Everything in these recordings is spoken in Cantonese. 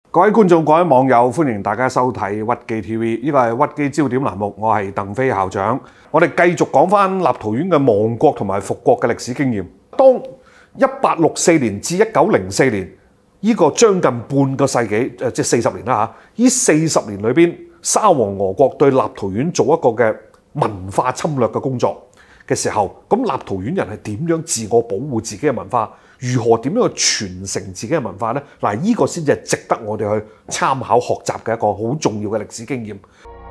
各位觀眾、各位網友，歡迎大家收睇屈機 TV， 呢個係屈機焦點欄目，我係鄧飛校長。我哋繼續講翻立陶宛嘅亡國同埋復國嘅歷史經驗。當1864年至1904年呢個將近半個世紀，即係40年啦嚇。呢40年裏邊，沙皇俄國對立陶宛做一個嘅文化侵略嘅工作嘅時候，咁立陶宛人係點樣自我保護自己嘅文化？如何點樣去傳承自己嘅文化呢？嗱，呢個先至係值得我哋去參考學習嘅一個好重要嘅歷史經驗。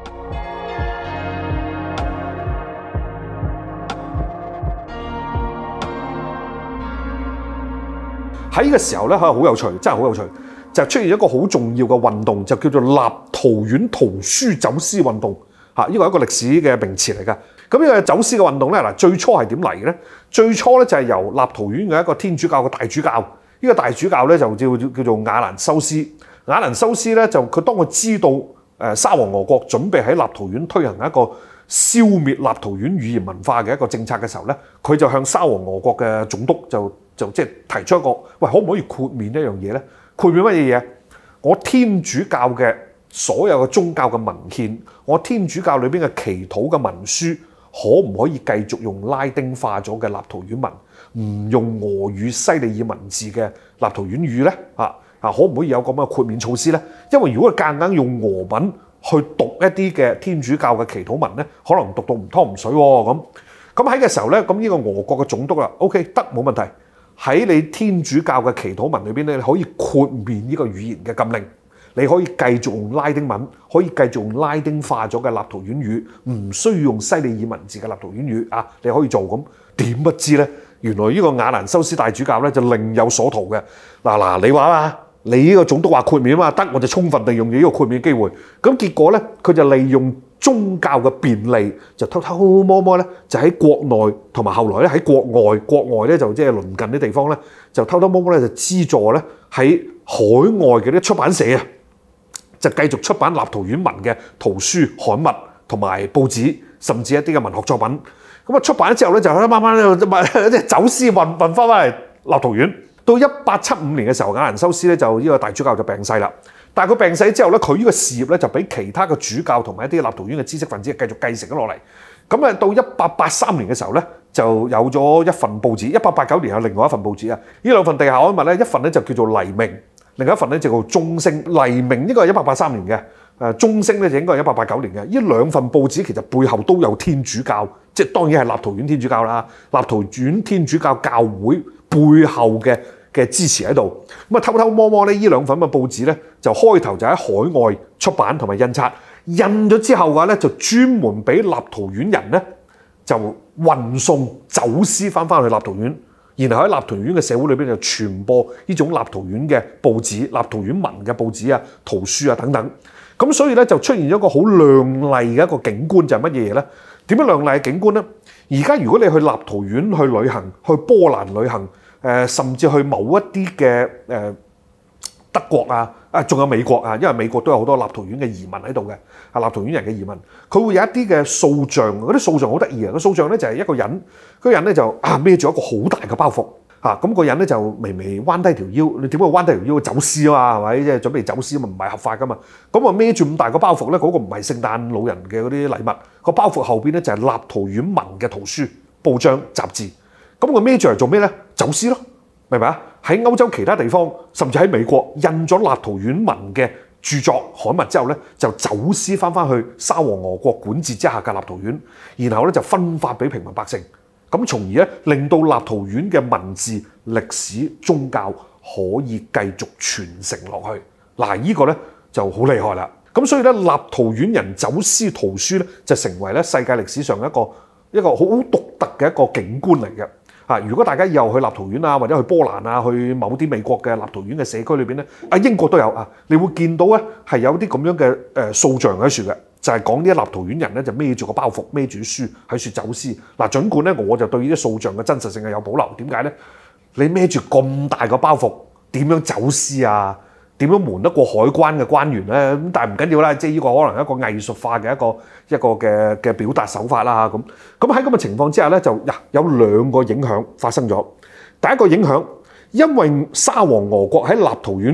喺呢個時候咧，好有趣，真係好有趣，就出現一個好重要嘅運動，就叫做立陶宛圖書走私運動。呢個係一個歷史嘅名詞嚟㗎。咁呢個走私嘅運動咧，嗱，最初係點嚟嘅咧？最初咧就係由立陶宛嘅一個天主教嘅大主教，呢個大主教咧就叫做雅蘭修斯。雅蘭修斯咧就當佢知道沙皇俄國準備喺立陶宛推行一個消滅立陶宛語言文化嘅一個政策嘅時候咧，佢就向沙皇俄國嘅總督就即係提出一個，喂，可唔可以豁免一樣嘢咧？豁免乜嘢嘢？我天主教嘅所有嘅宗教嘅文獻，我天主教裏邊嘅祈禱嘅文書，可唔可以繼續用拉丁化咗嘅立陶宛文，唔用俄語西里爾文字嘅立陶宛語咧？可唔可以有咁嘅豁免措施咧？因為如果佢夾硬用俄文去讀一啲嘅天主教嘅祈禱文咧，可能讀到唔湯唔水喎。咁喺嘅時候咧，咁呢個俄國嘅總督啦 ，OK 得，冇問題。喺你天主教嘅祈禱文裏邊咧，你可以豁免呢個語言嘅禁令。你可以繼續用拉丁文，可以繼續用拉丁化咗嘅立陶宛語，唔需要用西里爾文字嘅立陶宛語啊！你可以做咁，點不知咧？原來呢個雅蘭修斯大主教咧就另有所圖嘅。嗱，你話嘛，你呢個總督話豁免啊嘛，得，我就充分利用呢個豁免機會。咁結果咧，佢就利用宗教嘅便利，就偷偷摸摸咧，就喺國內同埋後來咧喺國外咧就即係鄰近啲地方咧，就偷偷摸摸咧就資助咧喺海外嘅啲出版社啊，就繼續出版立陶宛文嘅圖書、刊物同埋報紙，甚至一啲嘅文學作品。咁啊出版之後咧，就慢慢即係走私運翻嚟立陶宛。到1875年嘅時候，雅蘭修斯咧就呢個大主教就病逝啦。但係佢病逝之後咧，佢呢個事業咧就俾其他嘅主教同埋一啲立陶宛嘅知識分子繼續繼承咗落嚟。咁啊到1883年嘅時候咧，就有咗一份報紙。1889年有另外一份報紙啊。呢兩份地下刊物咧，一份咧就叫做黎明。另一份咧就叫鐘聲。黎明呢個係1883年嘅，鐘聲咧就應該係1889年嘅。呢兩份報紙其實背後都有天主教，即係當然係立陶宛天主教啦，立陶宛天主教教會背後嘅支持喺度。咁啊偷偷摸摸咧，呢兩份嘅報紙咧就開頭就喺海外出版同埋印刷，印咗之後嘅話咧就專門俾立陶宛人咧就運送走私翻去立陶宛。然後喺立陶宛嘅社會裏邊就傳播呢種立陶宛嘅報紙、立陶宛文嘅報紙啊、圖書啊等等。咁所以咧就出現咗一個好亮麗嘅一個景觀，就係乜嘢嘢咧？點樣亮麗嘅景觀咧？而家如果你去立陶宛去旅行、去波蘭旅行，甚至去某一啲嘅德國啊，仲有美國啊，因為美國都有好多立陶宛嘅移民喺度嘅，立陶宛人嘅移民，佢會有一啲嘅塑像，嗰啲塑像好得意啊！個塑像咧就係一個人，嗰個人咧就孭住一個好大嘅包袱咁個人咧就微微彎低條腰，你點解彎低條腰？走私啊嘛，係咪？即係準備走私嘛，唔係合法噶嘛。咁啊孭住咁大個包袱咧，嗰個唔係聖誕老人嘅嗰啲禮物，個包袱後邊咧就係立陶宛文嘅圖書、報章、雜誌。咁佢孭住嚟做咩咧？走私咯，明唔明啊？喺歐洲其他地方，甚至喺美國印咗立陶宛文嘅著作刊物之後咧，就走私翻去沙皇俄國管治之下嘅立陶宛，然後咧就分發俾平民百姓，咁從而咧令到立陶宛嘅文字、歷史、宗教可以繼續傳承落去。嗱，呢個咧就好厲害啦。咁所以咧，立陶宛人走私圖書咧，就成為咧世界歷史上一個好獨特嘅一個景觀嚟嘅。如果大家以後去立陶宛啊，或者去波蘭啊，去某啲美國嘅立陶宛嘅社區裏邊咧，英國都有啊，你會見到咧係有啲咁樣嘅塑像喺處嘅，就係講啲立陶宛人咧就孭住個包袱，孭住書喺處走私。嗱，儘管咧我就對呢啲塑像嘅真實性係有保留，點解咧？你孭住咁大個包袱，點樣走私啊？點樣瞞得過海關嘅官員咧？咁但係唔緊要啦，即係呢個可能係一個藝術化嘅一個嘅表達手法啦。咁喺咁嘅情況之下咧，就有兩個影響發生咗。第一個影響，因為沙皇俄國喺立陶宛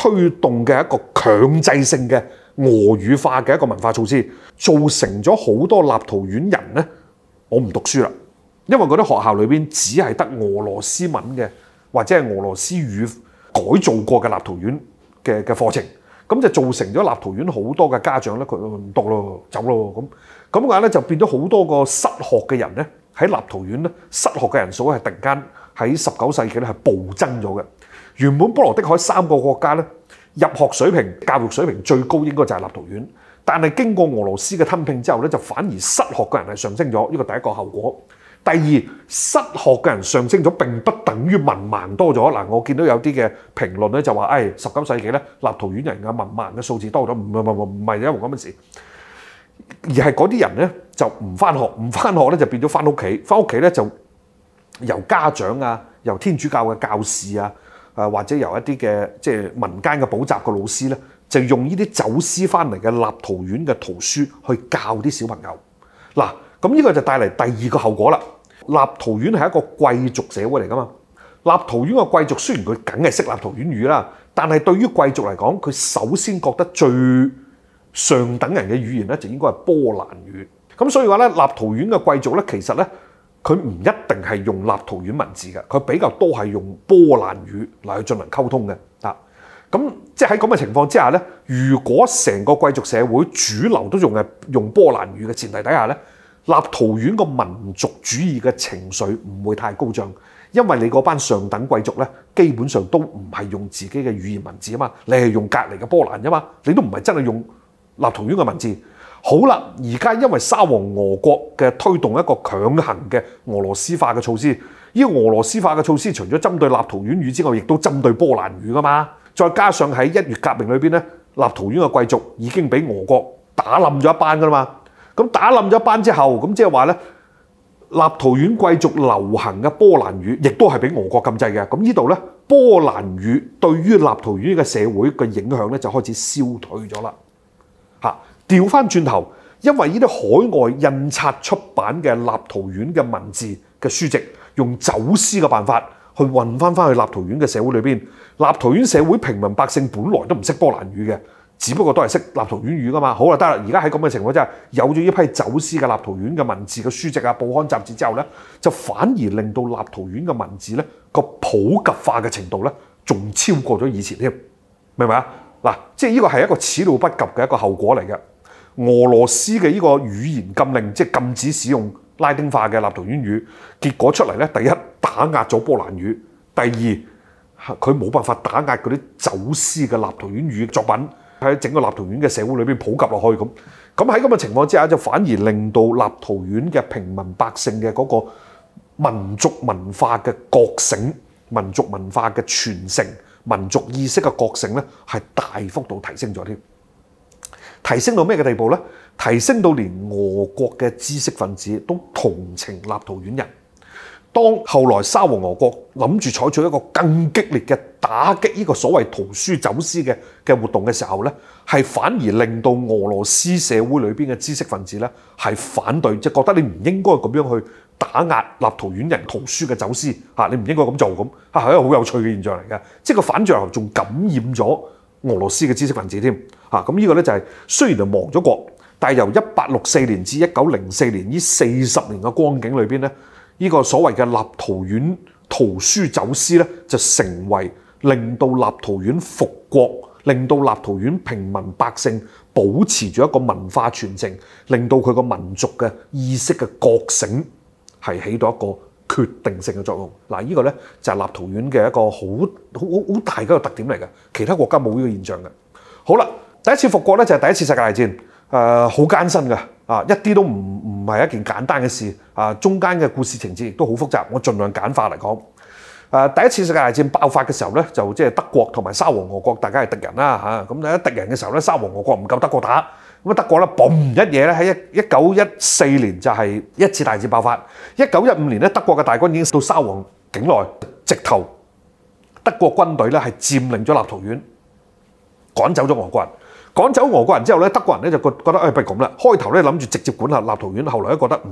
推動嘅一個強制性嘅俄語化嘅一個文化措施，造成咗好多立陶宛人呢，我唔讀書啦，因為嗰啲學校裏邊只係得俄羅斯文嘅或者係俄羅斯語改造過嘅立陶宛嘅課程，咁就造成咗立陶宛好多嘅家長咧，佢唔讀咯，走咯咁嘅話咧，就變咗好多個失學嘅人咧，喺立陶宛咧失學嘅人數係突然間喺19世紀咧係暴增咗嘅。原本波羅的海3個國家咧，入學水平、教育水平最高應該就係立陶宛，但係經過俄羅斯嘅吞併之後咧，就反而失學嘅人係上升咗，呢個第一個後果。第二，失學嘅人上升咗並不等於文盲多咗。嗱，我見到有啲嘅評論咧就話，19世紀咧立陶宛人嘅文盲嘅數字多咗，唔係因為咁嘅事，而係嗰啲人咧就唔返學，唔返學咧就變咗返屋企，返屋企咧就由家長啊，由天主教嘅教士啊，或者由一啲嘅即係民間嘅補習嘅老師咧，就用呢啲走私翻嚟嘅立陶宛嘅圖書去教啲小朋友。嗱，咁呢個就帶嚟第二個後果啦。立陶宛係一個貴族社會嚟噶嘛，立陶宛嘅貴族雖然佢梗係識立陶宛語啦，但係對於貴族嚟講，佢首先覺得最上等人嘅語言咧就應該係波蘭語。咁所以話咧，立陶宛嘅貴族咧，其實咧佢唔一定係用立陶宛文字嘅，佢比較多係用波蘭語嚟去進行溝通嘅。咁即係喺咁嘅情況之下咧，如果成個貴族社會主流都用波蘭語嘅前提底下咧，立陶宛個民族主義嘅情緒唔會太高漲，因為你嗰班上等貴族咧，基本上都唔係用自己嘅語言文字啊嘛，你係用隔離嘅波蘭啫嘛，你都唔係真係用立陶宛嘅文字。好啦，而家因為沙皇俄國嘅推動一個強行嘅俄羅斯化嘅措施，呢個俄羅斯化嘅措施除咗針對立陶宛語之外，亦都針對波蘭語噶嘛。再加上喺1月革命裏邊咧，立陶宛嘅貴族已經俾俄國打冧咗一班噶啦嘛。咁打冧咗一班之後，咁即係話咧，立陶宛貴族流行嘅波蘭語，亦都係俾俄國禁制嘅。咁呢度咧，波蘭語對於立陶宛嘅社會嘅影響咧，就開始消退咗啦。調翻轉頭，因為呢啲海外印刷出版嘅立陶宛嘅文字嘅書籍，用走私嘅辦法去運翻去立陶宛嘅社會裏邊。立陶宛社會平民百姓本來都唔識波蘭語嘅，只不過都係識立陶宛語噶嘛。好啦，得啦，而家喺咁嘅情況之下，有咗一批走私嘅立陶宛嘅文字嘅書籍啊、報刊雜誌之後咧，就反而令到立陶宛嘅文字咧個普及化嘅程度咧，仲超過咗以前添，明唔明啊？嗱，即係呢個係一個始料不及嘅一個後果嚟嘅。俄羅斯嘅呢個語言禁令，即係禁止使用拉丁化嘅立陶宛語，結果出嚟咧，第一打壓咗波蘭語，第二佢冇辦法打壓嗰啲走私嘅立陶宛語作品喺整個立陶宛嘅社會裏邊普及落去咁。咁喺咁嘅情況之下，就反而令到立陶宛嘅平民百姓嘅嗰個民族文化嘅覺醒、民族文化嘅傳承、民族意識嘅覺醒咧，係大幅度提升咗添。提升到咩嘅地步呢？提升到連俄國嘅知識分子都同情立陶宛人。當後來沙皇俄國諗住採取一個更激烈嘅打擊呢個所謂圖書走私嘅活動嘅時候呢，係反而令到俄羅斯社會裏邊嘅知識分子呢係反對，即係覺得你唔應該咁樣去打壓立陶宛人圖書嘅走私嚇，你唔應該咁做咁嚇，係一個好有趣嘅現象嚟嘅。即係個反象仲感染咗俄羅斯嘅知識分子添嚇，咁呢個咧就係雖然就亡咗國，但係由1864年至1904年呢40年嘅光景裏邊咧，呢個所謂嘅立陶宛圖書走私咧，就成為令到立陶宛復國，令到立陶宛平民百姓保持住一個文化傳承，令到佢個民族嘅意識嘅覺醒係起到一個決定性嘅作用。嗱，呢個咧就係立陶宛嘅一個好大嘅一個特點嚟嘅，其他國家冇呢個現象嘅。好啦，第一次復國咧就係第一次世界大戰，好艱辛嘅，一啲都唔係一件簡單嘅事，中間嘅故事情節亦都好複雜，我盡量簡化嚟講。第一次世界大戰爆發嘅時候咧，就即係德國同埋沙皇俄國大家係敵人啦嚇，咁咧敵人嘅時候咧，沙皇俄國唔夠德國打。咁德國咧，嘣一嘢咧，喺1914年就係一次大戰爆發。1915年咧，德國嘅大軍已經到沙皇境內，直頭德國軍隊咧係佔領咗立陶宛，趕走咗俄國人。趕走俄國人之後咧，德國人咧就覺得不如咁啦。開頭咧諗住直接管轄立陶宛，後來咧覺得唔得，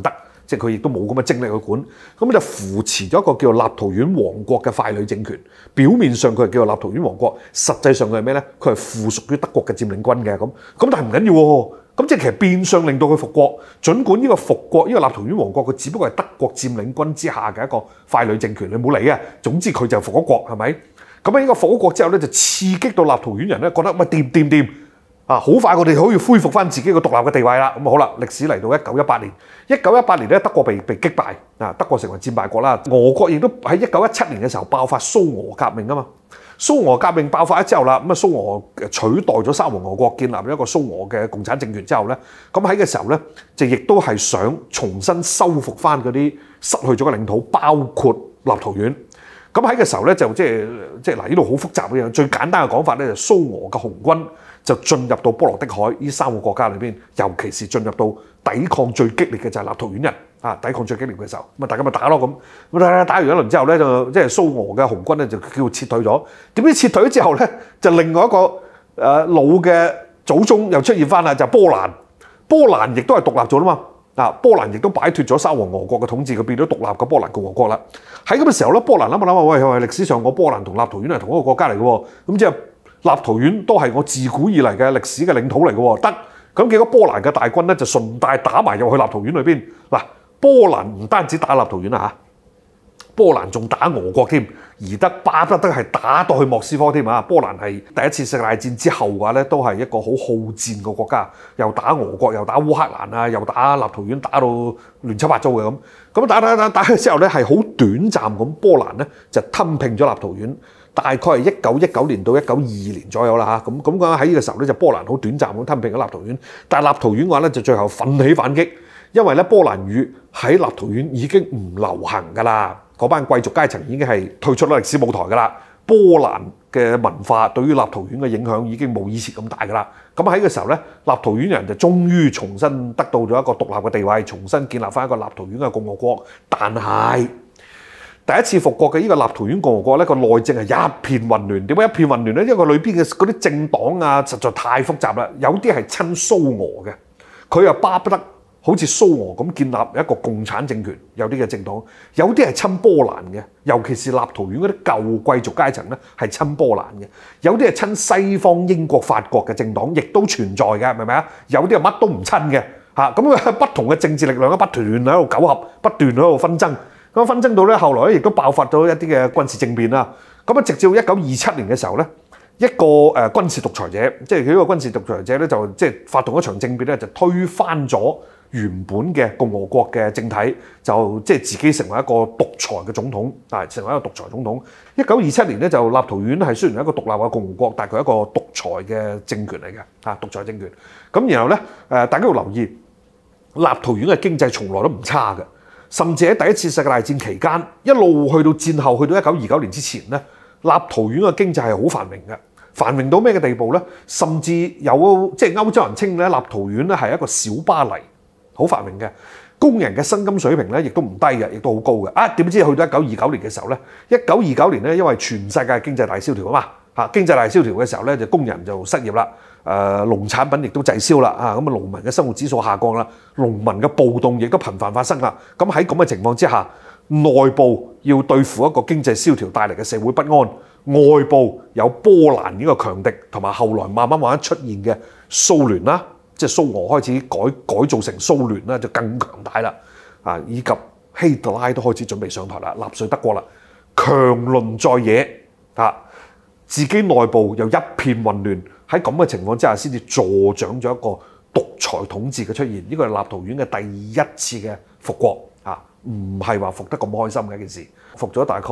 即係佢亦都冇咁嘅精力去管，咁就扶持咗一個叫做立陶宛王國嘅傀儡政權。表面上佢係叫做立陶宛王國，實際上佢係咩咧？佢係附屬於德國嘅佔領軍嘅咁，但係唔緊要喎。咁即係其實變相令到佢復國，儘管呢個復國，呢個立陶宛王國佢只不過係德國佔領軍之下嘅一個傀儡政權，你冇理啊。總之佢就復咗國，係咪？咁喺呢個復咗國之後咧，就刺激到立陶宛人咧覺得喂掂啊！好快我哋可以恢復翻自己個獨立嘅地位啦。咁好啦，歷史嚟到1918年，1918年咧德國被擊敗啊，德國成為戰敗國啦。俄國亦都喺1917年嘅時候爆發蘇俄革命啊嘛。蘇俄革命爆發咗之後啦，咁啊蘇俄取代咗沙皇俄國，建立一個蘇俄嘅共產政權之後咧，咁喺嘅時候咧，就亦都係想重新修復翻嗰啲失去咗嘅領土，包括立陶宛。咁喺嘅時候咧，就即係嗱，呢度好複雜嘅樣。最簡單嘅講法咧，就蘇俄嘅紅軍就進入到波羅的海呢3個國家裏邊，尤其是進入到抵抗最激烈嘅就係立陶宛人啊！抵抗最激烈嘅時候，咁啊大家咪打咯咁，打完一輪之後咧，就即係蘇俄嘅紅軍咧就叫撤退咗。點知撤退咗之後咧，就另外一個老嘅祖宗又出現翻啦，就波蘭。波蘭亦都係獨立咗啦嘛。波蘭亦都擺脫咗沙皇俄國嘅統治，佢變咗獨立嘅波蘭共和國啦。喺咁嘅時候咧，波蘭諗下喂，歷史上我波蘭同立陶宛係同一個國家嚟嘅喎，咁即係立陶宛都係我自古以嚟嘅歷史嘅領土嚟嘅喎，得。咁結果波蘭嘅大軍咧就順帶打埋入去立陶宛裏邊。嗱，波蘭唔單止打立陶宛啊嚇，波蘭仲打俄國添，而得巴不得係打到去莫斯科添啊！波蘭係第一次世界大戰之後嘅話咧，都係一個好好戰嘅國家，又打俄國，又打烏克蘭啊，又打立陶宛，打到亂七八糟嘅咁。咁打之後咧，係好短暫咁，波蘭咧就吞併咗立陶宛。大概係1919年到1922年左右啦嚇，咁講喺呢個時候咧就波蘭好短暫咁吞併咗立陶宛，但係立陶宛嘅話咧就最後奮起反擊，因為咧波蘭語喺立陶宛已經唔流行㗎啦，嗰班貴族階層已經係退出咗歷史舞台㗎啦，波蘭嘅文化對於立陶宛嘅影響已經冇以前咁大㗎啦，咁喺個時候咧立陶宛人就終於重新得到咗一個獨立嘅地位，重新建立翻一個立陶宛嘅共和國，但係第一次復國嘅呢個立陶宛共和國咧，個內政係一片混亂。點解一片混亂咧？因為佢裏邊嘅嗰啲政黨啊，實在太複雜啦。有啲係親蘇俄嘅，佢又巴不得好似蘇俄咁建立一個共產政權。有啲嘅政黨，有啲係親波蘭嘅，尤其是立陶宛嗰啲舊貴族階層咧，係親波蘭嘅。有啲係親西方英國、法國嘅政黨，亦都存在嘅，明唔明啊？有啲係乜都唔親嘅嚇。咁不同嘅政治力量咧，不斷喺度糾合，不斷喺度紛爭。咁紛爭到咧，後來咧亦都爆發咗一啲嘅軍事政變啦。咁啊，直至1927年嘅時候咧，一個軍事獨裁者，即係佢呢個軍事獨裁者咧，就即係發動一場政變咧，就推翻咗原本嘅共和國嘅政體，就即係自己成為一個獨裁嘅總統，成為一個獨裁總統。1927年咧，就立陶宛係雖然係一個獨立嘅共和國，但係佢係一個獨裁嘅政權嚟嘅，獨裁政權。咁然後咧，大家要留意，立陶宛嘅經濟從來都唔差嘅。甚至喺第一次世界大戰期間，一路去到戰後，去到1929年之前咧，立陶宛嘅經濟係好繁榮嘅，繁榮到咩嘅地步咧？甚至有即係歐洲人稱咧，立陶宛咧係一個小巴黎，好繁榮嘅。工人嘅薪金水平咧，亦都唔低嘅，亦都好高嘅。點知去到1929年嘅時候咧，1929年咧，因為全世界經濟大蕭條啊嘛，經濟大蕭條嘅時候咧，就工人就失業啦。農產品亦都滯銷啦，咁農民嘅生活指數下降啦，農民嘅暴動亦都頻繁發生啦。咁喺咁嘅情況之下，內部要對付一個經濟蕭條帶嚟嘅社會不安，外部有波蘭呢個強敵，同埋後來慢慢出現嘅蘇聯啦，即係蘇俄開始改造成蘇聯啦，就更強大啦。以及希特拉都開始準備上台啦，納粹德國啦，強鄰在野自己內部又一片混亂。喺咁嘅情況之下，先至助長咗一個獨裁統治嘅出現。呢個係立陶宛嘅第一次嘅復國唔係話復得咁開心嘅一件事。復咗大概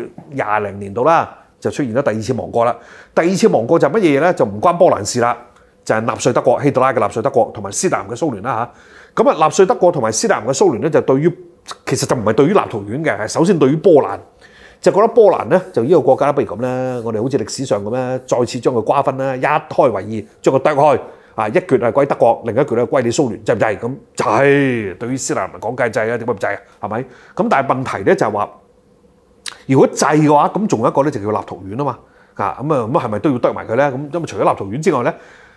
20零年度啦，就出現咗第二次亡國啦。第二次亡國就係乜嘢咧？就唔關波蘭事啦，就係納粹德國、希特拉嘅納粹德國同埋斯大林嘅蘇聯啦嚇。咁納粹德國同埋斯大林嘅蘇聯咧，就對於其實就唔係對於立陶宛嘅，係首先對於波蘭。就覺得波蘭咧，就呢個國家不如咁啦，我哋好似歷史上咁咧，再次將佢瓜分啦，一開為二，將佢剁開，一橛係歸德國，另一橛係歸你蘇聯，制唔制？咁就係對於斯大林嚟講梗係制啊，點解唔制啊？係咪？咁但係問題咧就係話，如果制嘅話，咁仲有一個咧就叫立陶宛啊嘛，咁係咪都要剁埋佢咧？咁因為除咗立陶宛之外咧，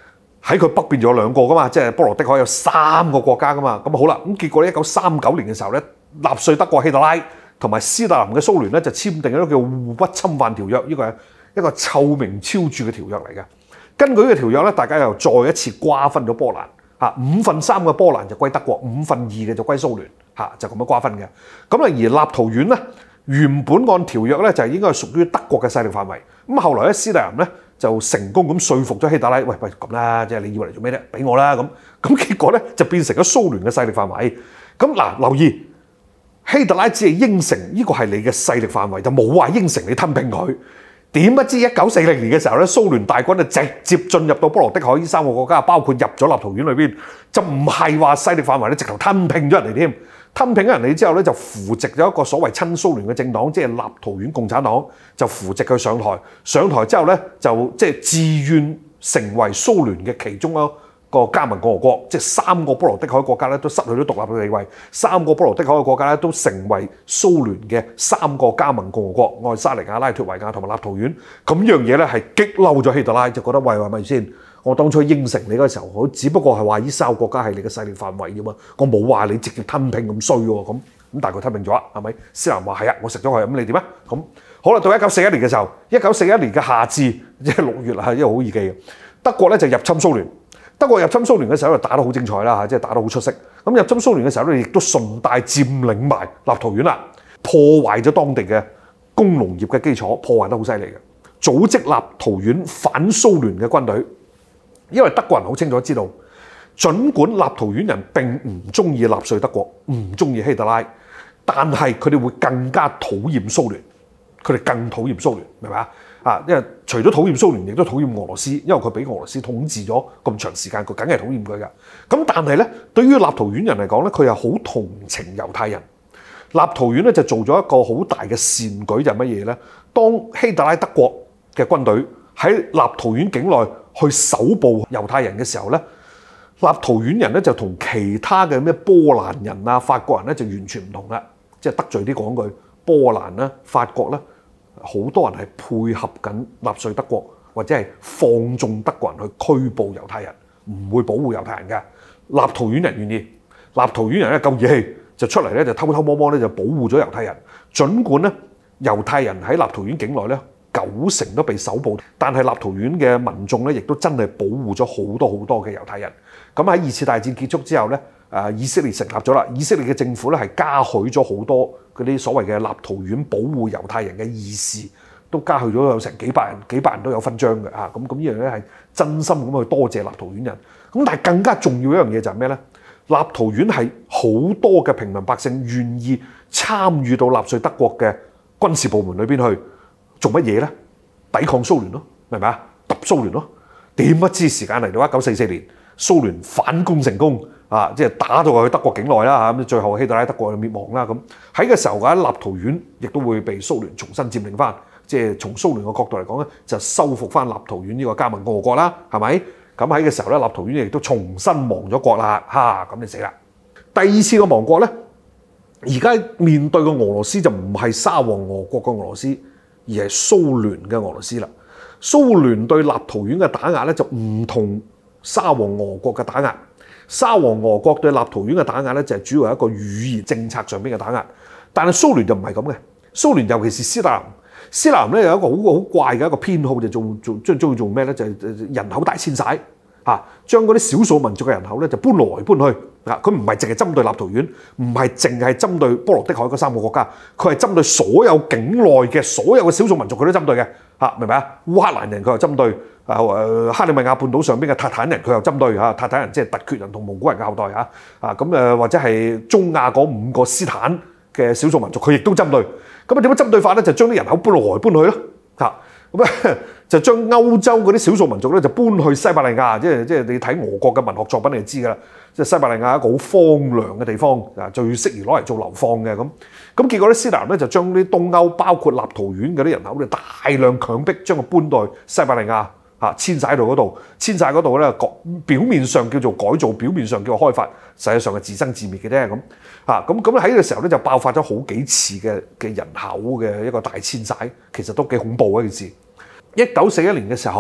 喺佢北邊仲有兩個噶嘛，即係波羅的海有3個國家噶嘛。咁好啦，咁結果咧1939年嘅時候咧，納粹德國希特拉同埋斯大林嘅蘇聯咧就簽訂咗一個叫互不侵犯條約，呢個係一個臭名昭著嘅條約嚟嘅。根據呢個條約咧，大家又再一次瓜分咗波蘭嚇，5分3嘅波蘭就歸德國，2/5嘅就歸蘇聯嚇，就咁樣瓜分嘅。咁啊，而立陶宛咧原本按條約咧就應該係屬於德國嘅勢力範圍。咁後來咧，斯大林咧就成功咁說服咗希特拉，喂咁啦，即係你以為嚟做咩咧？俾我啦咁。咁結果咧就變成咗蘇聯嘅勢力範圍。咁嗱，留意希特拉只係應承呢個係你嘅勢力範圍，就冇話應承你吞併佢。點不知1940年嘅時候咧，蘇聯大軍就直接進入到波羅的海呢3個國家，包括入咗立陶宛裏邊，就唔係話勢力範圍咧，直頭吞併咗人哋添。吞併咗人哋之後咧，就扶植咗一個所謂親蘇聯嘅政黨，即係立陶宛共產黨，就扶植佢上台。上台之後咧，就即係自願成為蘇聯嘅其中一個加盟共和國，即係3個波羅的海國家咧都失去咗獨立嘅地位，3個波羅的海嘅國家咧都成為蘇聯嘅3個加盟共和國，愛沙尼亞、拉脫維亞同埋立陶宛。咁樣嘢咧係激嬲咗希特拉，就覺得喂，係咪先？我當初應承你嗰時候，我只不過係話呢3個國家係你嘅勢力範圍啫嘛，我冇話你直接吞併咁衰喎。咁但係佢吞併咗，係咪？斯大林話係啊，我食咗佢，咁你點啊？咁好啦，到1941年嘅時候，1941年嘅夏至，即係6月啦，因為好易記嘅，德國咧就入侵蘇聯。德國入侵蘇聯嘅時候就打得好精彩啦嚇，即係打得好出色。咁入侵蘇聯嘅時候咧，亦都順帶佔領埋立陶宛啦，破壞咗當地嘅工農業嘅基礎，破壞得好犀利嘅。組織立陶宛反蘇聯嘅軍隊。因為德國人好清楚知道，儘管立陶宛人並唔中意納粹德國，唔中意希特拉，但係佢哋會更加討厭蘇聯，佢哋更討厭蘇聯，明白啊？因為除咗討厭蘇聯，亦都討厭俄羅斯，因為佢俾俄羅斯統治咗咁長時間，佢梗係討厭佢㗎。咁但係咧，對於立陶宛人嚟講咧，佢又好同情猶太人。立陶宛咧就做咗一個好大嘅善舉，就係乜嘢咧？當希特拉德國嘅軍隊喺立陶宛境內去搜捕猶太人嘅時候咧，立陶宛人咧就同其他嘅咩波蘭人啊、法國人咧就完全唔同啦。即係得罪啲講句，波蘭啦、法國啦，好多人係配合緊納粹德國，或者係放縱德國人去拘捕猶太人，唔會保護猶太人嘅。立陶宛人願意，立陶宛人咧夠義氣，就出嚟咧就偷偷摸摸咧就保護咗猶太人。儘管咧猶太人喺立陶宛境內咧90%都被搜捕，但係立陶宛嘅民眾咧，亦都真係保護咗好多嘅猶太人。咁喺2次大戰結束之後咧，以色列成立咗啦。以色列嘅政府咧係加許咗好多嗰啲所謂嘅立陶宛保護猶太人嘅義士，都加許咗有成幾百人都有勳章嘅嚇。咁呢樣咧係真心咁去多謝立陶宛人。咁但係更加重要一樣嘢就係咩咧？立陶宛係好多嘅平民百姓願意參與到納粹德國嘅軍事部門裏邊去。做乜嘢咧？抵抗蘇聯咯，明唔明啊？揼蘇聯咯。點不知時間嚟到1944年，蘇聯反攻成功啊！即係打到去德國境內啦嚇。咁最後希特拉德國就滅亡啦。咁喺嘅時候嘅立陶宛亦都會被蘇聯重新佔領翻。即係從蘇聯嘅角度嚟講咧，就收復翻立陶宛呢個加盟共和國啦，係咪？咁喺嘅時候咧，立陶宛亦都重新亡咗國啦。嚇，咁你死啦！第二次嘅亡國咧，而家面對嘅俄羅斯就唔係沙皇俄國嘅俄羅斯，而係蘇聯嘅俄羅斯啦。蘇聯對立陶宛嘅打壓咧就唔同沙皇俄國嘅打壓。沙皇俄國對立陶宛嘅打壓咧就係主要係一個語言政策上邊嘅打壓，但係蘇聯就唔係咁嘅。蘇聯尤其是斯大林咧有一個好怪嘅一個偏好，就中意做咩咧？就係人口大遷徙嚇，將嗰啲少數民族嘅人口咧就搬來搬去啊！佢唔係淨係針對立陶宛，唔係淨係針對波羅的海嗰3個國家，佢係針對所有境內嘅所有嘅少數民族，佢都針對嘅嚇，明唔明啊？烏克蘭人佢又針對克里米亞半島上邊嘅塔坦人，佢又針對嚇塔坦人，即係突厥人同蒙古人嘅後代嚇咁或者係中亞嗰5個斯坦嘅少數民族，佢亦都針對。咁點樣針對法咧？就將啲人口搬來搬去咯嚇。咁就將歐洲嗰啲少數民族咧就搬去西伯利亞，即係你睇俄國嘅文學作品你就知㗎啦。即係西伯利亞一個好荒涼嘅地方啊，最適宜攞嚟做流放嘅咁。結果咧，斯大林咧就將啲東歐包括立陶宛嗰啲人口咧大量強迫將佢搬到西伯利亞遷徙到嗰度，遷徙嗰度咧表面上叫做改造，表面上叫做開發，實際上係自生自滅嘅啫咁。咁喺呢個時候咧就爆發咗好幾次嘅人口嘅一個大遷徙，其實都幾恐怖嘅一件事。1941年嘅時候，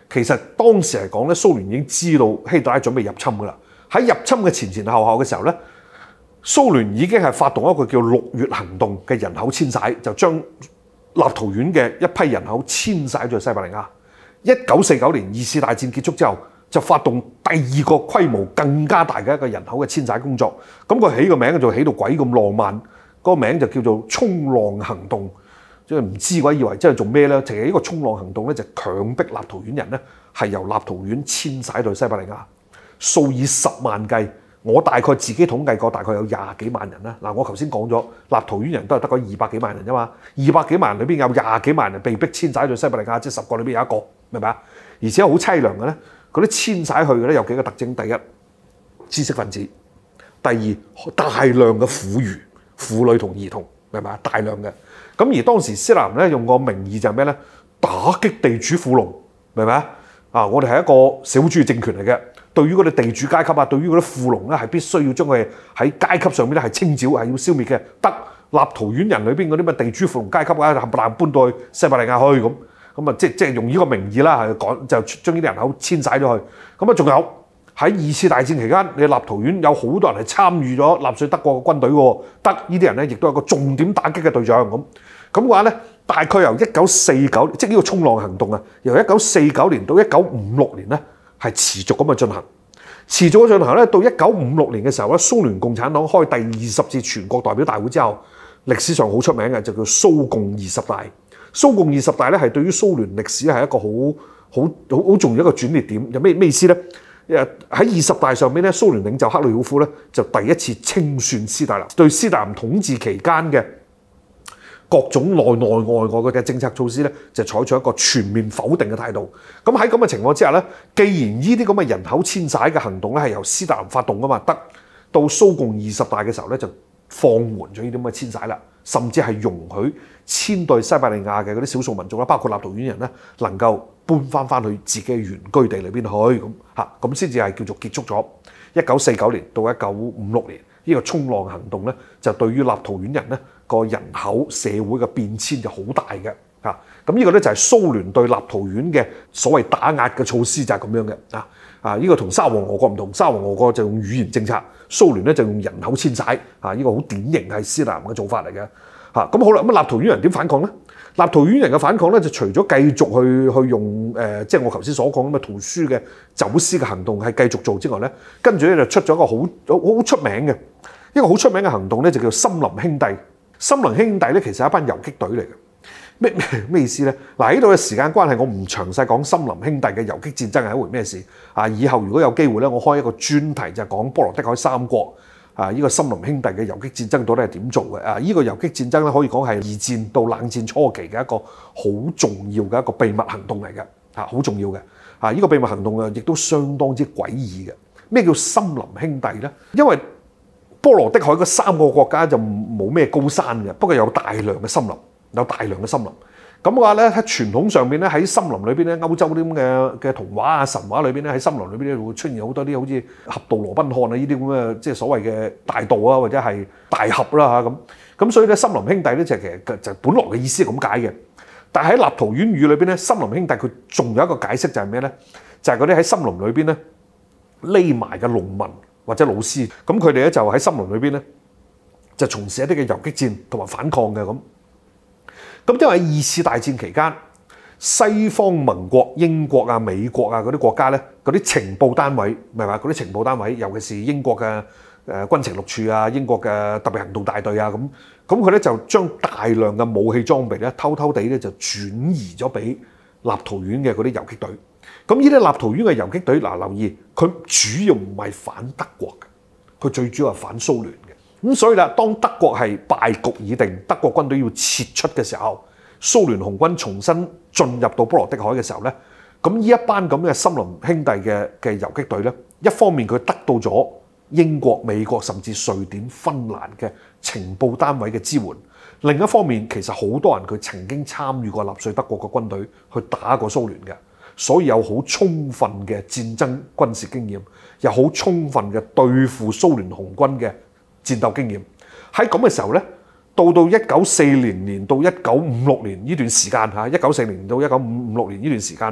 其實當時嚟講咧，蘇聯已經知道希特拉準備入侵㗎啦。喺入侵嘅前前後後嘅時候咧，蘇聯已經係發動一個叫6月行動嘅人口遷徙，就將立陶宛嘅一批人口遷徙咗去西伯利亞。1949年二次大戰結束之後，就發動第二個規模更加大嘅一個人口嘅遷徙工作。咁佢起個名就起到鬼咁浪漫，嗰個名就叫做衝浪行動。即係唔知鬼以為即係做咩咧？其實呢個衝浪行動咧就強迫立陶宛人咧係由立陶宛遷徙到西伯利亞，數以10萬計。我大概自己統計過，大概有20幾萬人啦。嗱，我頭先講咗，立陶宛人都係得嗰200幾萬人啫嘛。200幾萬人裏邊有20幾萬人被逼遷徙到西伯利亞，即係10個裏邊有1個，明白啊？而且好凄涼嘅咧，嗰啲遷徙去嘅咧有幾個特徵：第一，知識分子；第二，大量嘅婦女同兒童，明白啊？大量嘅。咁而當時斯大林咧用個名義就係咩咧？打擊地主富農，明唔明啊？啊，我哋係一個社會主義政權嚟嘅，對於嗰啲地主階級啊，對於嗰啲富農咧係必須要將佢喺階級上面咧係清剿，係要消滅嘅。得立陶宛人裏邊嗰啲咩地主富農階級啊，冚唪唥搬到去西伯利亞去咁啊，即係用呢個名義啦，係講就將呢啲人口遷徙咗去。咁啊，仲有喺2次大戰期間，你立陶宛有好多人係參與咗納粹德國嘅軍隊喎，得呢啲人咧亦都係個重點打擊嘅對象咁嘅話咧，大概由1949，即係呢個衝浪行動啊，由1949年到1956年咧係持續咁去進行，持續嘅進行咧到1956年嘅時候咧，蘇聯共產黨開第20次全國代表大會之後，歷史上好出名嘅就叫蘇共20大。蘇共20大咧係對於蘇聯歷史係一個好重要一個轉捩點。有咩意思咧？喺20大上面咧，蘇聯領袖克里曉夫咧就第一次清算斯大林，對斯大林統治期間嘅各種內外嘅政策措施咧，就採取一個全面否定嘅態度。咁喺咁嘅情況之下咧，既然呢啲咁嘅人口遷徙嘅行動咧係由斯大林發動噶嘛，得到蘇共20大嘅時候咧就放緩咗呢啲咁嘅遷徙啦，甚至係容許遷到西伯利亞嘅嗰啲少數民族啦，包括立陶宛人咧，能夠搬翻去自己嘅原居地裏邊去咁先至係叫做結束咗1949年到1956年呢個衝浪行動咧，就對於立陶宛人咧個人口社會嘅變遷就好大嘅咁呢個咧就係蘇聯對立陶宛嘅所謂打壓嘅措施就係咁樣嘅呢個同沙皇俄國唔同，沙皇俄國就用語言政策，蘇聯咧就用人口遷徙呢個好典型係斯大林嘅做法嚟嘅咁好啦。咁立陶宛人點反抗咧？立陶宛人嘅反抗咧，就除咗繼續去用即係我頭先所講咁嘅圖書嘅走私嘅行動係繼續做之外咧，跟住咧就出咗一個好出名嘅行動咧，就叫森林兄弟。森林兄弟咧其實係一班遊擊隊嚟嘅。咩意思咧？嗱，呢度嘅時間關係，我唔詳細講森林兄弟嘅遊擊戰爭係一回咩事以後如果有機會咧，我開一個專題就係講波羅的海三國呢個森林兄弟嘅遊擊戰爭到底係點做嘅呢個遊擊戰爭咧可以講係二戰到冷戰初期嘅一個好重要嘅一個秘密行動嚟嘅好重要嘅呢個秘密行動亦都相當之詭異嘅。咩叫森林兄弟咧？因為波羅的海嗰3個國家就冇咩高山嘅，不過有大量嘅森林。咁嘅話咧，喺傳統上面咧，喺森林裏邊咧，歐洲啲咁嘅童話神話裏邊咧，喺森林裏邊咧會出現好多啲好似俠盜羅賓漢呢啲咁嘅即係所謂嘅大盜或者係大俠啦咁所以咧，森林兄弟咧就其實就本來嘅意思係咁解嘅。但係喺立陶宛語裏邊咧，森林兄弟佢仲有一個解釋就係咩咧？就係嗰啲喺森林裏邊咧匿埋嘅農民或者老師，咁佢哋咧就喺森林裏邊咧就從事一啲嘅游擊戰同埋反抗嘅咁。因為2次大戰期間，西方盟國、英國美國嗰啲國家咧，嗰啲情報單位，明白？嗰啲情報單位，尤其是英國嘅軍情六處英國嘅特別行動大隊咁佢咧就將大量嘅武器裝備咧，偷偷地咧就轉移咗俾立陶宛嘅嗰啲游擊隊。咁呢啲立陶宛嘅游擊隊，留意佢主要唔係反德國嘅，佢最主要係反蘇聯嘅。咁所以啦，當德國係敗局已定，德國軍隊要撤出嘅時候，蘇聯紅軍重新進入到波羅的海嘅時候咧，咁呢一班咁嘅森林兄弟嘅游擊隊咧，一方面佢得到咗英國、美國甚至瑞典、芬蘭嘅情報單位嘅支援，另一方面其實好多人佢曾經參與過納粹德國嘅軍隊去打過蘇聯嘅，所以有好充分嘅戰爭軍事經驗，有好充分嘅對付蘇聯紅軍嘅戰鬥經驗。喺咁嘅時候咧，到1940年到1956年呢段時間，1940年到1956年呢段時間咧，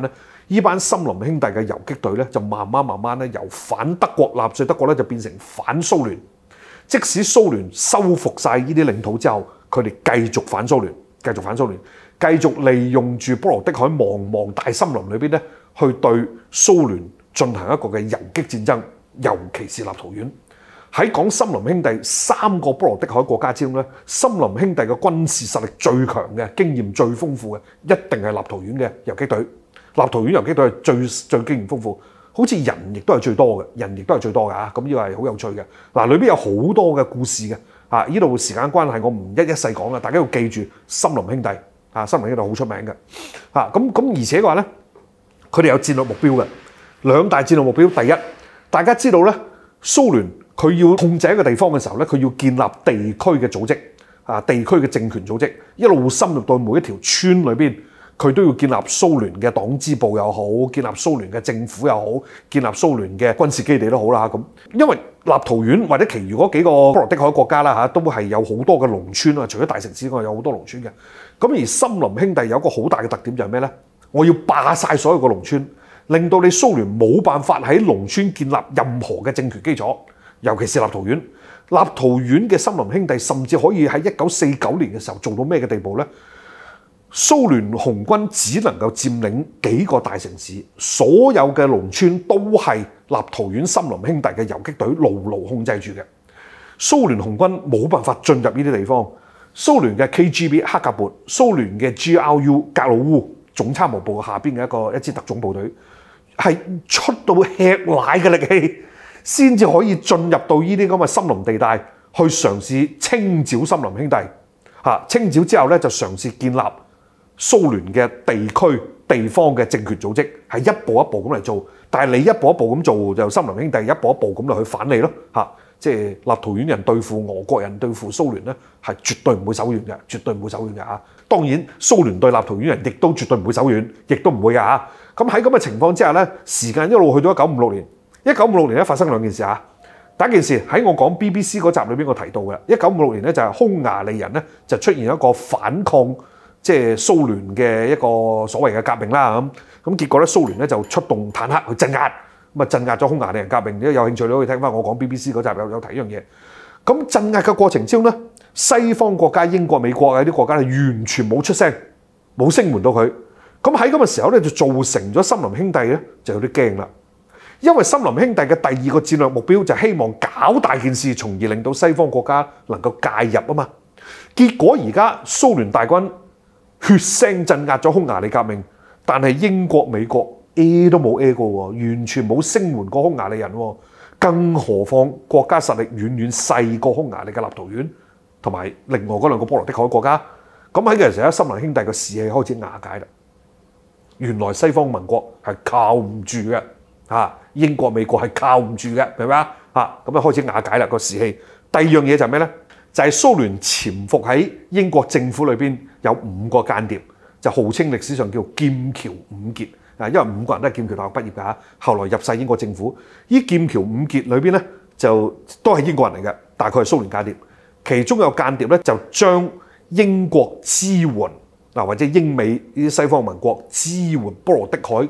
呢班森林兄弟嘅游擊隊咧就慢慢咧由反德國納粹德國咧就變成反蘇聯。即使蘇聯收復晒呢啲領土之後，佢哋繼續反蘇聯，繼續利用住波羅的海茫茫大森林裏邊咧，去對蘇聯進行一個嘅游擊戰爭，尤其是立陶宛。喺講森林兄弟3個波羅的海國家之中咧，森林兄弟嘅軍事實力最強嘅、經驗最豐富嘅，一定係立陶宛嘅游擊隊。立陶宛游擊隊係最經驗豐富，好似人亦都係最多嘅，嚇。咁呢個係好有趣嘅。嗱，裏邊有好多嘅故事嘅。呢度時間關係，我唔一細講啦。大家要記住森林兄弟。森林兄弟好出名嘅。咁而且嘅話咧，佢哋有戰略目標嘅。2大戰略目標，第一，大家知道咧，蘇聯佢要控制一個地方嘅時候咧，佢要建立地區嘅組織，地區嘅政權組織，一路深入到每一條村裏邊。佢都要建立蘇聯嘅黨支部又好，建立蘇聯嘅政府又好，建立蘇聯嘅軍事基地都好啦。咁因為立陶宛或者其餘嗰幾個波羅的海國家啦，都係有好多嘅農村啊，除咗大城市之外，有好多農村嘅。咁而森林兄弟有一個好大嘅特點就係咩呢？我要霸晒所有嘅農村，令到你蘇聯冇辦法喺農村建立任何嘅政權基礎，尤其是立陶宛。立陶宛嘅森林兄弟甚至可以喺1949年嘅時候做到咩嘅地步呢？蘇聯紅軍只能夠佔領幾個大城市，所有嘅農村都係立陶宛森林兄弟嘅游擊隊牢牢控制住嘅。蘇聯紅軍冇辦法進入呢啲地方。蘇聯嘅 KGB 克格勃、蘇聯嘅 GRU 格魯烏總參謀部下邊嘅一支特種部隊，係出到吃奶嘅力氣，先至可以進入到呢啲咁嘅森林地帶，去嘗試清剿森林兄弟。清剿之後咧，就嘗試建立蘇聯嘅地方嘅政權組織，係一步一步咁嚟做。但係你一步一步咁做，就森林兄弟一步一步咁嚟去反你咯。即係立陶宛人對付俄國人對付蘇聯咧，係絕對唔會手軟嘅，絕對唔會手軟嘅嚇。當然蘇聯對立陶宛人亦都絕對唔會手軟，亦都唔會嘅嚇。咁喺咁嘅情況之下咧，時間一路去到1956年。1956年咧發生2件事嚇。第一件事喺我講 BBC 嗰集裏邊我提到嘅，1956年咧就係匈牙利人咧就出現一個反抗即係蘇聯嘅一個所謂嘅革命啦。咁結果咧蘇聯咧就出動坦克去鎮壓。咁啊鎮壓咗匈牙利人革命，如果有興趣你可以聽翻我講 BBC 嗰集有提呢樣嘢。咁鎮壓嘅過程之中咧，西方國家英國、美國嗰啲國家係完全冇出聲，冇聲援到佢。咁喺咁嘅時候咧，就造成咗森林兄弟咧就有啲驚啦。因為森林兄弟嘅第2個戰略目標就係希望搞大件事，從而令到西方國家能夠介入啊嘛。結果而家蘇聯大軍血腥鎮壓咗匈牙利革命，但係英國、美國都冇過喎，完全冇聲援過匈牙利人喎。更何況國家實力遠遠細過匈牙利嘅立陶宛同埋另外嗰2個波羅的海國家。咁喺嗰陣時咧，森林兄弟嘅士氣開始瓦解啦。原來西方盟國係靠唔住嘅，英國、美國係靠唔住嘅，明唔明啊？咁啊開始瓦解啦個士氣。第2樣嘢就係咩呢？就係蘇聯潛伏喺英國政府裏邊有5個間諜，就號稱歷史上叫劍橋五傑。因為5個人都係劍橋大學畢業嘅嚇，後來入晒英國政府。呢劍橋五傑裏邊咧，就都係英國人嚟嘅，大概係蘇聯間諜。其中有間諜咧，就將英國支援或者英美呢啲西方盟國支援波羅的海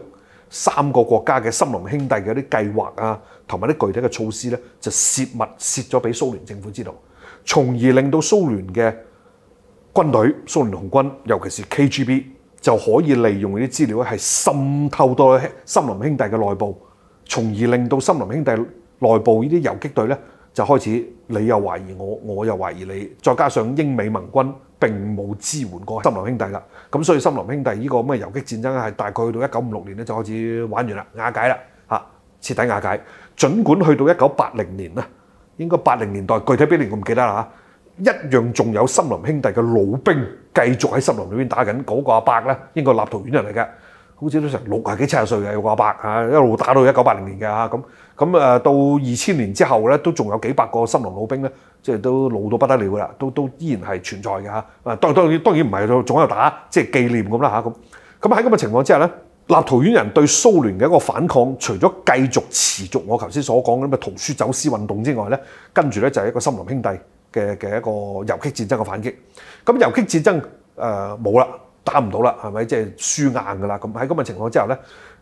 3個國家嘅森林兄弟嘅啲計劃啊，同埋啲具體嘅措施咧，就泄密泄咗俾蘇聯政府知道，從而令到蘇聯嘅軍隊、蘇聯紅軍，尤其是 KGB。就可以利用呢啲資料係滲透到森林兄弟嘅內部，從而令到森林兄弟內部呢啲游擊隊咧就開始你又懷疑我，我又懷疑你，再加上英美盟軍並冇支援過森林兄弟啦，咁所以森林兄弟呢個咁嘅游擊戰爭係大概去到1956年咧就開始玩完啦，瓦解啦徹底瓦解。儘管去到1980年啦，應該80年代，具體邊年我唔記得啦一樣仲有森林兄弟嘅老兵繼續喺森林裏邊打緊。嗰個阿伯咧，應該立陶宛人嚟嘅，好似都成60幾70歲嘅有個阿伯一路打到1980年嘅咁到2000年之後咧，都仲有幾百個森林老兵咧，即係都老到不得了噶啦，都依然係存在嘅嚇。當然唔係仲喺度打，即係紀念咁啦咁喺咁嘅情況之下咧，立陶宛人對蘇聯嘅一個反抗，除咗繼續持續我頭先所講嘅咁嘅圖書走私運動之外咧，跟住咧就係一個森林兄弟嘅一個游擊戰爭嘅反擊。咁游擊戰爭冇啦，打唔到啦，係咪？即係輸硬㗎啦。咁喺咁嘅情況之下咧，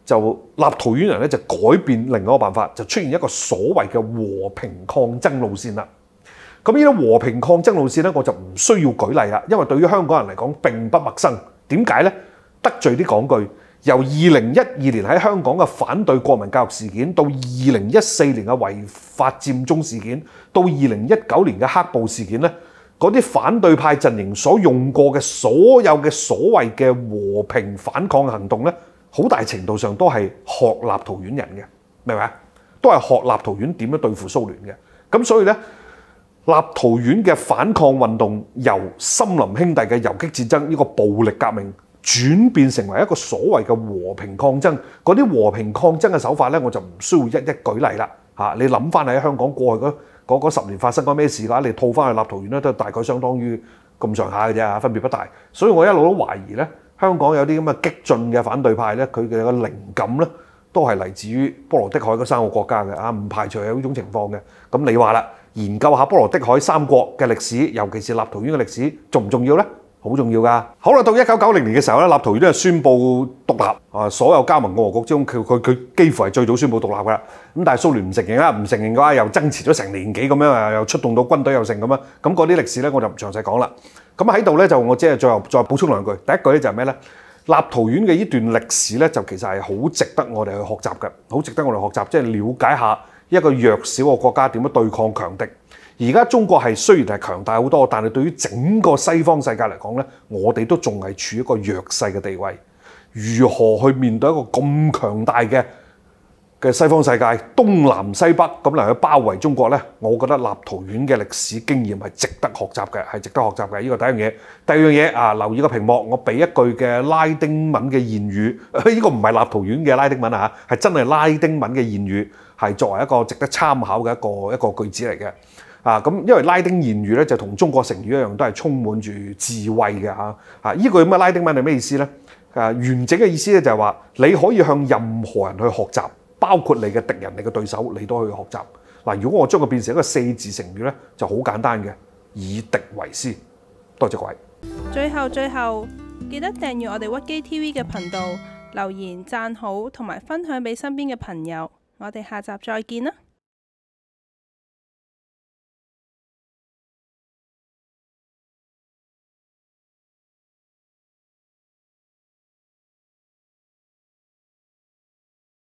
就立陶宛人咧就改變另外一個辦法，就出現一個所謂嘅和平抗爭路線啦。咁呢啲和平抗爭路線咧，我就唔需要舉例啦，因為對於香港人嚟講並不陌生。點解呢？得罪啲講句，由2012年喺香港嘅反對國民教育事件，到2014年嘅違法佔中事件，到2019年嘅黑暴事件咧，嗰啲反對派陣營所用過嘅所有嘅所謂嘅和平反抗行動咧，好大程度上都係學立陶宛人嘅，明唔明啊？都係學立陶宛點樣對付蘇聯嘅。咁所以咧，立陶宛嘅反抗運動由森林兄弟嘅游擊戰爭呢個暴力革命轉變成為一個所謂嘅和平抗爭。嗰啲和平抗爭嘅手法咧，我就唔需要一一舉例啦。嚇，你諗翻喺香港過去嗰10年發生過咩事㗎？你套翻去立陶宛咧，都大概相當於咁上下嘅啫，分別不大。所以我一路都懷疑咧，香港有啲咁嘅激進嘅反對派咧，佢嘅個靈感咧都係嚟自於波羅的海嗰3個國家嘅啊，唔排除有呢種情況嘅。咁你話啦，研究下波羅的海3國嘅歷史，尤其是立陶宛嘅歷史，重唔重要呢？好重要㗎。好啦，到1990年嘅時候咧，立陶宛咧宣布獨立啊，所有加盟共和國之中，佢幾乎係最早宣布獨立㗎啦。咁但係蘇聯唔承認啦，唔承認嘅話又爭持咗成年幾咁樣啊，又出動到軍隊又成咁樣。咁嗰啲歷史咧我就唔詳細講啦。咁喺度咧就我只係最後再補充兩句。第一句咧就係咩咧？立陶宛嘅呢段歷史咧就其實係好值得我哋去學習嘅，好值得我哋學習，即係了解下一個弱小嘅國家點樣對抗強敵。而家中國係雖然係強大好多，但係對於整個西方世界嚟講咧，我哋都仲係處於一個弱勢嘅地位。如何去面對一個咁強大嘅西方世界，東南西北咁嚟去包圍中國咧？我覺得立陶宛嘅歷史經驗係值得學習嘅，係值得學習嘅。呢個第一樣嘢。第二樣嘢啊，留意個屏幕，我俾一句嘅拉丁文嘅諺語，呢個唔係立陶宛嘅拉丁文啊，係真係拉丁文嘅諺語，係作為一個值得參考嘅一個句子嚟嘅。啊，咁因為拉丁諺語咧就同中國成語一樣，都係充滿住智慧嘅嚇。啊，呢句咁嘅拉丁文係咩意思咧？完整嘅意思咧就係話你可以向任何人去學習，包括你嘅敵人、你嘅對手，你都可以學習。嗱，如果我將佢變成一個4字成語咧，就好簡單嘅，以敵為師。多謝各位。 最後記得訂閱我哋屈機 TV 嘅頻道，留言讚好同埋分享俾身邊嘅朋友。我哋下集再見啦！